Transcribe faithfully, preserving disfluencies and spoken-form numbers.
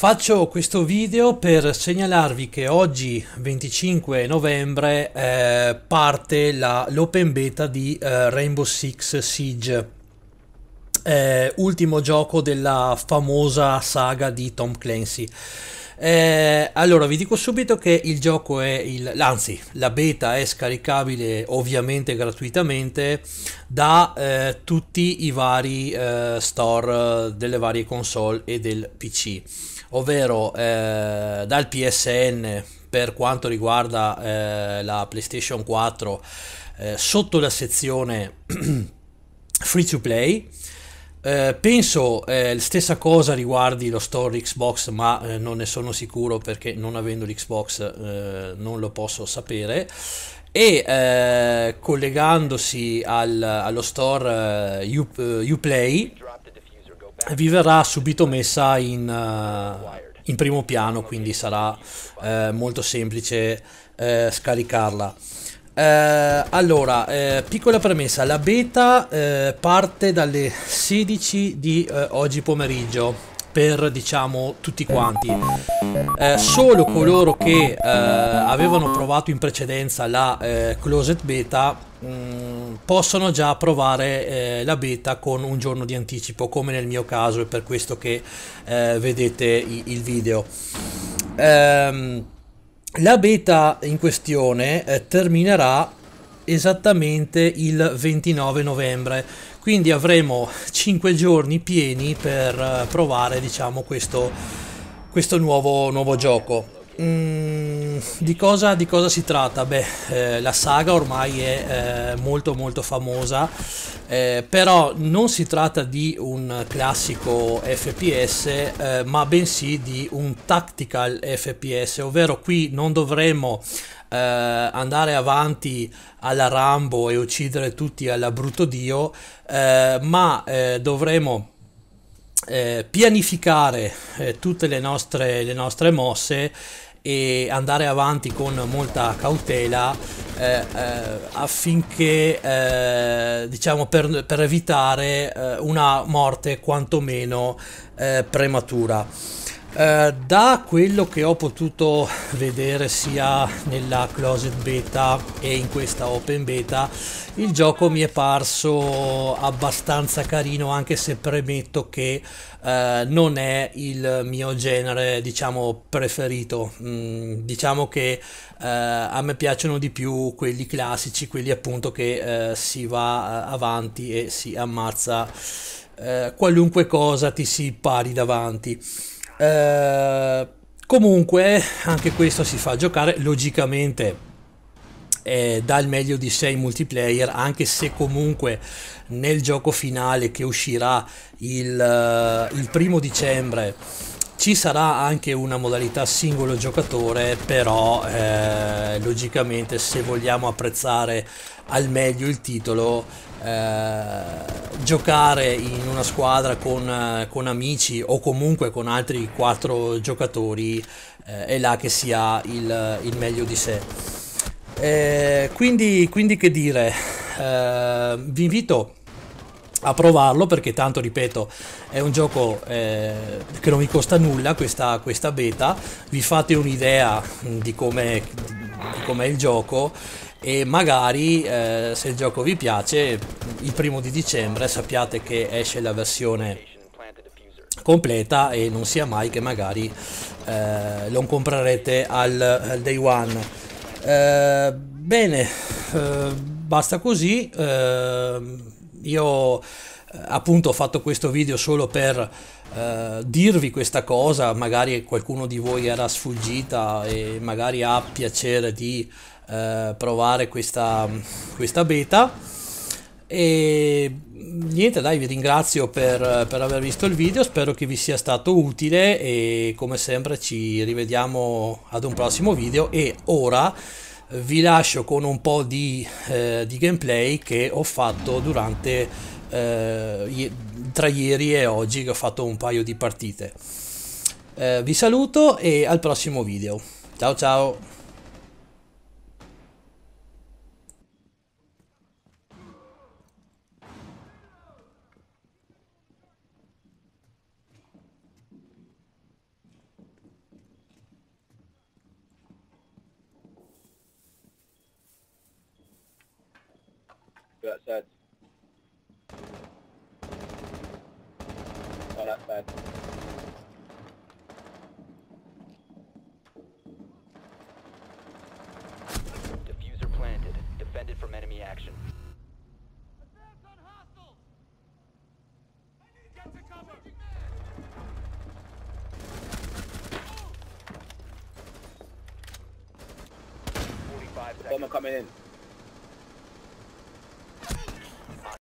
Faccio questo video per segnalarvi che oggi, venticinque novembre, eh, parte la- l'open beta di eh, Rainbow Six Siege, eh, ultimo gioco della famosa saga di Tom Clancy. Eh, allora, vi dico subito che il gioco è il, anzi, la beta è scaricabile ovviamente gratuitamente da eh, tutti i vari eh, store eh, delle varie console e del P C, ovvero eh, dal P S N per quanto riguarda eh, la PlayStation quattro, eh, sotto la sezione free to play. Eh, penso eh, la stessa cosa riguardi lo store Xbox, ma eh, non ne sono sicuro perché non avendo l'Xbox eh, non lo posso sapere. E eh, collegandosi al- allo store eh, U- eh, Uplay vi verrà subito messa in, eh, in primo piano, quindi sarà eh, molto semplice eh, scaricarla. Eh, allora, eh, piccola premessa, la beta eh, parte dalle sedici di eh, oggi pomeriggio per, diciamo, tutti quanti. Eh, solo coloro che eh, avevano provato in precedenza la eh, closed beta mh, possono già provare eh, la beta con un giorno di anticipo, come nel mio caso, è per questo che eh, vedete i- il video. Ehm, la beta in questione eh, terminerà esattamente il ventinove novembre, quindi avremo cinque giorni pieni per eh, provare, diciamo, questo, questo nuovo, nuovo gioco. Mm, di cosa, di cosa si tratta? Beh, eh, la saga ormai è eh, molto molto famosa, eh, però non si tratta di un classico F P S, eh, ma bensì di un tactical F P S, ovvero qui non dovremo eh, andare avanti alla Rambo e uccidere tutti alla brutto Dio, eh, ma eh, dovremo eh, pianificare eh, tutte le nostre, le nostre mosse e andare avanti con molta cautela eh, eh, affinché eh, diciamo per, per evitare eh, una morte quantomeno eh, prematura. Eh, da quello che ho potuto vedere sia nella closed beta e in questa open beta, il gioco mi è parso abbastanza carino, anche se premetto che eh, non è il mio genere, diciamo, preferito. Mm, diciamo che eh, a me piacciono di più quelli classici, quelli appunto che eh, si va eh, avanti e si ammazza eh, qualunque cosa ti si pari davanti. Eh, Comunque anche questo si fa giocare logicamente, eh, dà il meglio di sé in multiplayer, anche se comunque nel gioco finale che uscirà il, eh, il primo dicembre ci sarà anche una modalità singolo giocatore, però eh, logicamente se vogliamo apprezzare al meglio il titolo, eh, giocare in una squadra con, eh, con amici o comunque con altri quattro giocatori eh, è là che si ha il, il meglio di sé. Eh, quindi, quindi che dire, eh, vi invito a provarlo perché tanto, ripeto, è un gioco eh, che non vi costa nulla questa, questa beta, vi fate un'idea di come di com'è il gioco e magari eh, se il gioco vi piace il primo di dicembre sappiate che esce la versione completa e non sia mai che magari eh, lo comprerete al, al day one. Eh, bene, eh, basta così. Eh, io eh, appunto ho fatto questo video solo per eh, dirvi questa cosa, magari qualcuno di voi era sfuggita e magari ha piacere di eh, provare questa, questa beta. E niente, dai, vi ringrazio per, per aver visto il video, spero che vi sia stato utile e come sempre ci rivediamo ad un prossimo video. E ora vi lascio con un po' di, eh, di gameplay che ho fatto durante eh, tra ieri e oggi, che ho fatto un paio di partite. Eh, vi saluto e al prossimo video. Ciao ciao. to outside. Oh, that's bad. Diffuser planted. Defended from enemy action. Advance on hostiles! Get to cover! forty-five seconds. Bomber coming in.